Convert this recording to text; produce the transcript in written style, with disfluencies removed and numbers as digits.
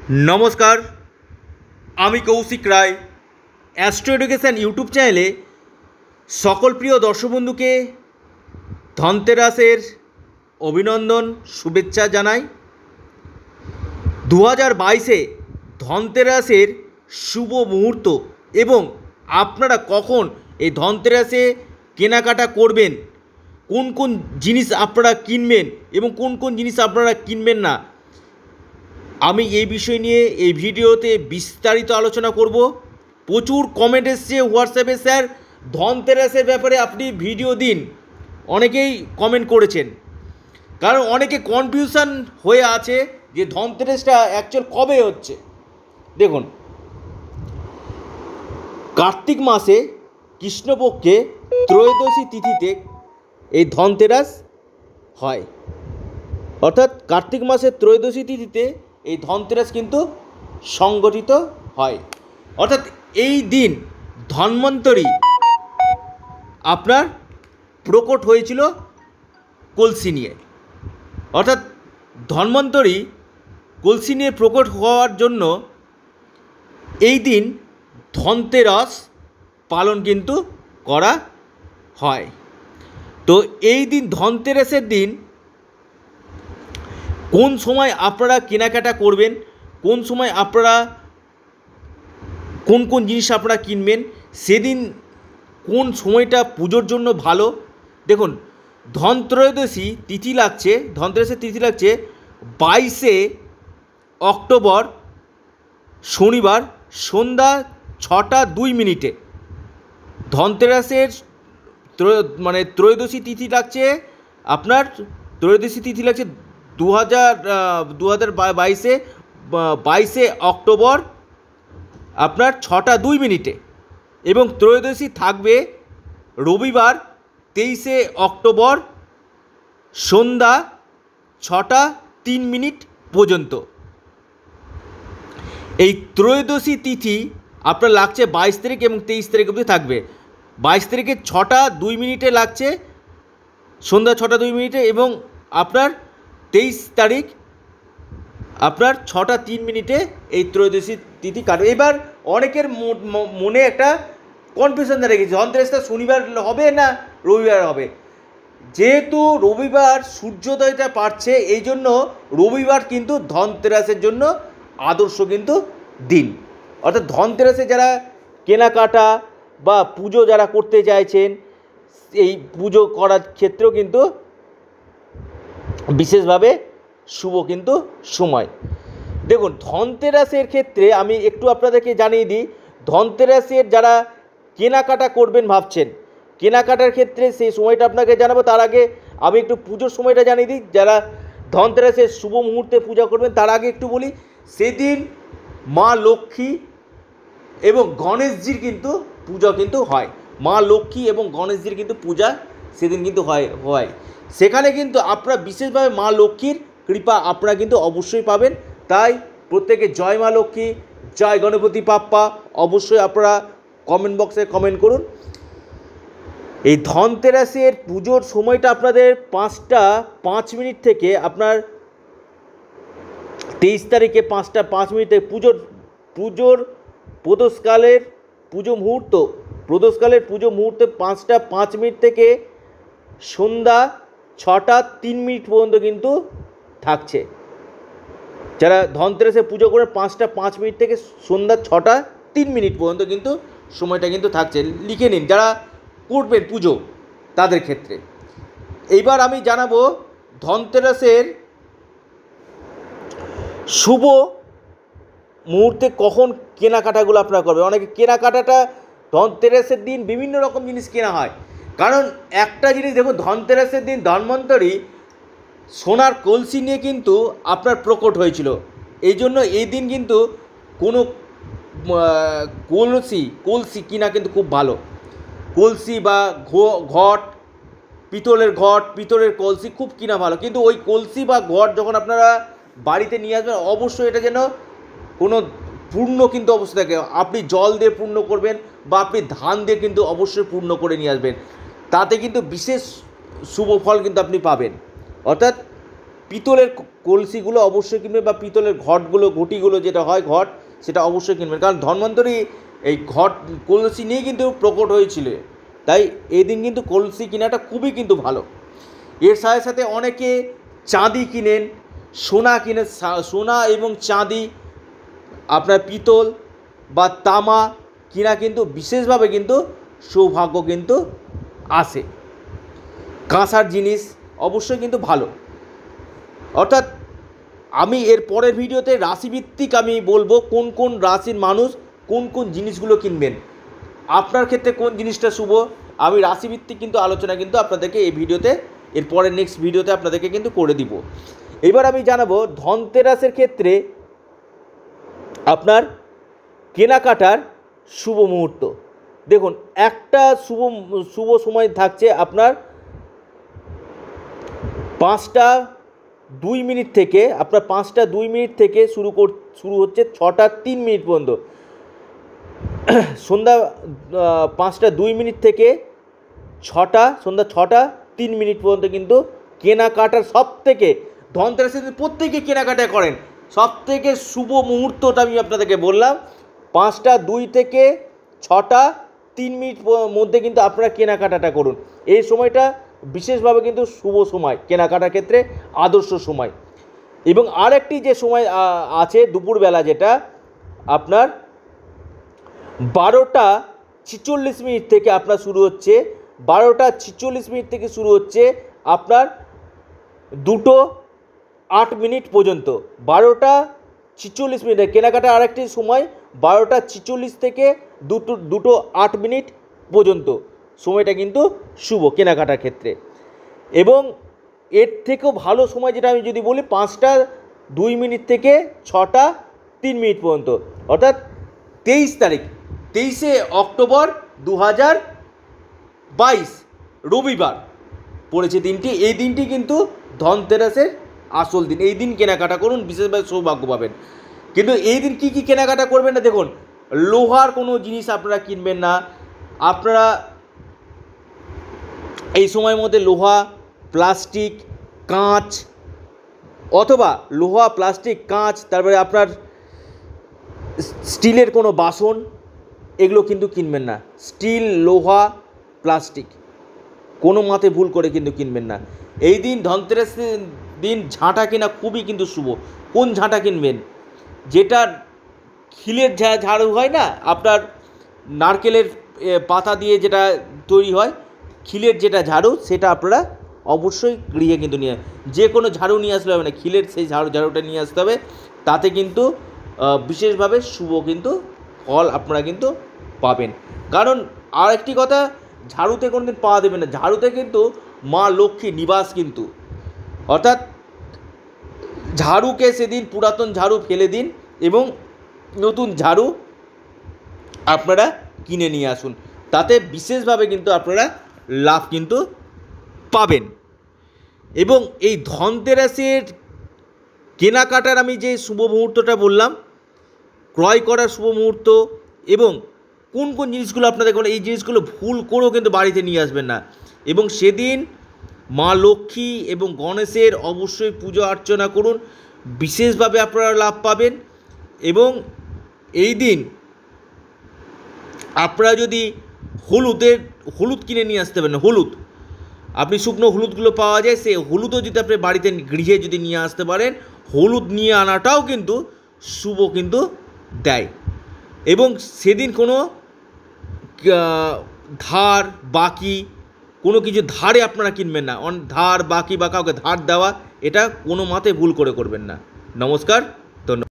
नमस्कार आमी Koushik Roy astro education YouTube चैनेले सकल प्रिय दर्शक बंधु के धनतेरसेर अभिनंदन शुभेच्छा जानाई। 2022 धनतेरसेर शुभ मुहूर्त एवं आपनारा कखन ए धनतेरसे केनाकाटा करबेन, कोन कोन जिनिस आपनारा किनबेन एवं कोन कोन जिनिस आपनारा किनबेन ना, আমি এই বিষয় নিয়ে এই ভিডিওতে বিস্তারিত আলোচনা করব। প্রচুর কমেন্ট এসছে হোয়াটসঅ্যাপে, স্যার ধনতেরাসের ব্যাপারে আপনি ভিডিও দিন। অনেকেই কমেন্ট করেছেন, কারণ অনেকে কনফিউশন হয়ে আছে যে ধনতেরাসটা অ্যাকচুয়াল কবে হচ্ছে। দেখুন, কার্তিক মাসে কৃষ্ণপক্ষে ত্রয়োদশী তিথিতে এই ধনতেরাস হয়, অর্থাৎ কার্তিক মাসের ত্রয়োদশী তিথিতে এই ধনতেরাস কিন্তু সংগঠিত হয়। অর্থাৎ এই দিন ধন্বন্তরী আপনার প্রকট হয়েছিল কলসি নিয়ে, অর্থাৎ ধন্বন্তরী কলসি নিয়ে প্রকট হওয়ার জন্য এই দিন ধনতেরাস পালন কিন্তু করা হয়। তো এই দিন ধনতেরাসের দিন কোন সময় আপনারা কেনাকাটা করবেন, কোন সময় আপনারা কোন কোন জিনিস আপনারা কিনবেন, সেদিন কোন সময়টা পুজোর জন্য ভালো। দেখুন, ধনত্রয়োদশী তিথি লাগছে, ধনতেরাসের তিথি লাগছে 22শে অক্টোবর শনিবার সন্ধ্যা 6টা 2 মিনিটে। ধনতেরাসের ত্রয়োদশী তিথি লাগছে আপনার, ত্রয়োদশী তিথি লাগছে 22শে অক্টোবর আপনার 6টা 2 মিনিটে, এবং ত্রয়োদশী থাকবে রবিবার 23শে অক্টোবর সন্ধ্যা 6টা 3 মিনিট পর্যন্ত। এই ত্রয়োদশী তিথি আপনার লাগছে 22 তারিখ এবং 23 তারিখ অবধি থাকবে। 22 তারিখে 6টা 2 মিনিটে লাগছে, সন্ধ্যা 6টা 2 মিনিটে, এবং আপনার 23 তারিখ আপনার 6টা 3 মিনিটে এই ত্রয়োদশী তিথি কাটবে। এবার অনেকের মনে একটা কনফিউশন দাঁড়িয়ে গেছে, ধনতেরাসটা শনিবার হবে না রবিবার হবে। যেহেতু রবিবার সূর্যোদয়টা পাচ্ছে, এই জন্য রবিবার কিন্তু ধনতেরাসের জন্য আদর্শ কিন্তু দিন। অর্থাৎ ধনতেরাসে যারা কেনাকাটা বা পুজো যারা করতে চাইছেন, এই পুজো করার ক্ষেত্রেও কিন্তু বিশেষভাবে শুভ কিন্তু সময়। দেখুন, ধনতেরাসের ক্ষেত্রে আমি একটু আপনাদেরকে জানিয়ে দিই, ধনতেরাসের যারা কেনাকাটা করবেন ভাবছেন, কেনাকাটার ক্ষেত্রে সেই সময়টা আপনাকে জানাবো। তার আগে আমি একটু পুজোর সময়টা জানিয়ে দিই। যারা ধনতেরাসের শুভ মুহূর্তে পূজা করবেন তার আগে একটু বলি, সেদিন মা লক্ষ্মী এবং গণেশজির কিন্তু পূজা কিন্তু হয়। মা লক্ষ্মী এবং গণেশজির কিন্তু পূজা সেদিন কিন্তু হয়। সেখানে কিন্তু আপনারা বিশেষভাবে মা লক্ষ্মীর কৃপা আপনারা কিন্তু অবশ্যই পাবেন। তাই প্রত্যেকে জয় মা লক্ষ্মী, জয় গণপতি বাপ্পা অবশ্যই আপনারা কমেন্ট বক্সে কমেন্ট করুন। এই ধনতেরাসের পুজোর সময়টা আপনাদের 5টা 5 মিনিট থেকে আপনার 23 তারিখে 5টা 5 মিনিট থেকে পুজোর প্রদোষকালের পুজো মুহূর্তে 5টা 5 মিনিট থেকে সন্ধ্যা 6টা 3 মিনিট পর্যন্ত কিন্তু থাকছে। যারা ধনতেরাসে পুজো করে 5টা 5 মিনিট থেকে সন্ধ্যা 6টা 3 মিনিট পর্যন্ত কিন্তু সময়টা কিন্তু থাকছে, লিখে নিন যারা করবেন পুজো তাদের ক্ষেত্রে। এইবার আমি জানাবো ধনতেরাসের শুভ মুহূর্তে কখন কেনাকাটাগুলো আপনারা করবেন। অনেকে কেনাকাটাটা ধনতেরাসের দিন বিভিন্ন রকম জিনিস কেনা হয়, কারণ একটা জিনিস দেখুন, ধনতেরাসের দিন ধন্বন্তরী সোনার কলসি নিয়ে কিন্তু আপনার প্রকট হয়েছিল। এই জন্য এই দিন কিন্তু কোনো কলসি কিনা কিন্তু খুব ভালো। কলসি বা ঘট, পিতলের কলসি খুব কিনা ভালো। কিন্তু ওই কলসি বা ঘট যখন আপনারা বাড়িতে নিয়ে আসবেন, অবশ্যই এটা যেন কোনো পূর্ণ কিন্তু অবস্থা থাকে। আপনি জল দিয়ে পূর্ণ করবেন বা আপনি ধান দিয়ে কিন্তু অবশ্যই পূর্ণ করে নিয়ে আসবেন, তাতে কিন্তু বিশেষ শুভ ফল কিন্তু আপনি পাবেন। অর্থাৎ পিতলের কলসিগুলো অবশ্যই কিনবেন, বা পিতলের ঘটিগুলো যেটা হয় ঘট, সেটা অবশ্যই কিনবেন। কারণ ধন্বন্তরী এই কলসি নিয়েই কিন্তু প্রকট হয়েছিল, তাই এই দিন কিন্তু কলসি কেনাটা খুবই কিন্তু ভালো। এর সাথে সাথে অনেকে চাঁদি কিনেন, সোনা কিনেন, সোনা এবং চাঁদি, আপনার পিতল বা তামা কিনা কিন্তু বিশেষভাবে কিন্তু সৌভাগ্য কিন্তু আসে। কাঁসার জিনিস অবশ্যই কিন্তু ভালো। অর্থাৎ আমি এর পরের ভিডিওতে রাশিভিত্তিক আমি বলবো কোন কোন রাশির মানুষ কোন কোন জিনিসগুলো কিনবেন, আপনার ক্ষেত্রে কোন জিনিসটা শুভ, আমি রাশিভিত্তিক কিন্তু আলোচনা কিন্তু আপনাদেরকে এই ভিডিওতে, এর পরের নেক্সট ভিডিওতে আপনাদেরকে কিন্তু করে দিব। এবার আমি জানাবো ধনতেরাসের ক্ষেত্রে আপনার কেনাকাটার শুভ মুহূর্ত। দেখুন, একটা শুভ সময় থাকছে আপনার 5টা 2 মিনিট থেকে, আপনার 5টা 2 মিনিট থেকে শুরু হচ্ছে 6টা 3 মিনিট পর্যন্ত। সন্ধ্যা 5টা 2 মিনিট থেকে সন্ধ্যা 6টা 3 মিনিট পর্যন্ত কিন্তু কেনাকাটার সব থেকে, ধনতেরাসের প্রত্যেকে কেনাকাটা করেন, সব থেকে শুভ মুহূর্তটা আমি আপনাদেরকে বললাম 5টা 2 থেকে 6টা 3 মিনিট মধ্যে কিন্তু আপনারা কেনাকাটাটা করুন। এই সময়টা বিশেষভাবে কিন্তু শুভ সময়, কেনাকাটার ক্ষেত্রে আদর্শ সময়। এবং আরেকটি যে সময় আছে দুপুরবেলা, যেটা আপনার 12টা 46 মিনিট থেকে আপনার শুরু হচ্ছে, 12টা 46 মিনিট থেকে শুরু হচ্ছে আপনার 2টো 8 মিনিট পর্যন্ত। 12টা 46 মিনিটে কেনাকাটা আরেকটি সময় 12টা 46 থেকে 2টো 8 মিনিট পর্যন্ত সময়টা কিন্তু শুভ কেনাকাটার ক্ষেত্রে। এবং এর থেকেও ভালো সময় যেটা আমি যদি বলি 5টা 2 মিনিট থেকে 6টা 3 মিনিট পর্যন্ত, অর্থাৎ 23 অক্টোবর 2022 রবিবার পড়েছে দিনটি। এই দিনটি কিন্তু ধনতেরাসের আসল দিন। এই দিন কেনাকাটা করুন, বিশেষভাবে সৌভাগ্য পাবেন। কিন্তু এই দিন কী কী কেনাকাটা করবেন না, দেখুন, লোহার কোনো জিনিস আপনারা কিনবেন না। আপনারা এই সময়ের মধ্যে লোহা, প্লাস্টিক, কাঁচ, অথবা লোহা, প্লাস্টিক, কাঁচ, তারপরে আপনার স্টিলের কোনো বাসন, এগুলো কিন্তু কিনবেন না। স্টিল, লোহা, প্লাস্টিক কোনো মতে ভুল করে কিন্তু কিনবেন না। এই দিন ধনতেরাসের দিন ঝাঁটা কেনা খুবই কিন্তু শুভ। কোন ঝাঁটা কিনবেন? যেটা খিলের ঝাড়ু হয় না, আপনার নারকেলের পাতা দিয়ে যেটা তৈরি হয়, খিলের যেটা ঝাড়ু, সেটা আপনারা অবশ্যই গৃহে কিন্তু নিয়ে, যে কোনো ঝাড়ু নিয়ে আসলে হবে না, খিলের সেই ঝাড়ুটা নিয়ে আসতে হবে। তাতে কিন্তু বিশেষভাবে শুভ কিন্তু ফল আপনারা কিন্তু পাবেন। কারণ আর একটি কথা, ঝাড়ুতে কোনো দিন পাওয়া দেবে না, ঝাড়ুতে কিন্তু মা লক্ষ্মী নিবাস কিন্তু। অর্থাৎ ঝাড়ুকে সেদিন পুরাতন ঝাড়ু ফেলে দিন এবং নতুন ঝাড়ু আপনারা কিনে নিয়ে আসুন, তাতে বিশেষভাবে কিন্তু আপনারা লাভ কিন্তু পাবেন। এবং এই ধনতেরাসের কেনাকাটার আমি যে শুভ মুহূর্তটা বললাম, ক্রয় করার শুভ মুহূর্ত, এবং কোন কোন জিনিসগুলো আপনাদের কোনো, এই জিনিসগুলো ভুল করেও কিন্তু বাড়িতে নিয়ে আসবেন না। এবং সেদিন মা লক্ষ্মী এবং গণেশের অবশ্যই পুজো অর্চনা করুন, বিশেষভাবে আপনারা লাভ পাবেন। এবং এই দিন আপনারা যদি হলুদ কিনে নিয়ে আসতে পারেন, হলুদ, আপনি শুকনো হলুদগুলো পাওয়া যায়, সেই হলুদও যদি আপনি বাড়িতে গৃহে যদি নিয়ে আসতে পারেন, হলুদ নিয়ে আনাটাও কিন্তু শুভ কিন্তু দেয়। এবং সেদিন কোনো ধার বাকি কোনো কিছু ধারে আপনারা কিনবেন না, ধার বাকি বা কাউকে ধার দেওয়া, এটা কোনো মতে ভুল করে করবেন না। নমস্কার, ধন্যবাদ।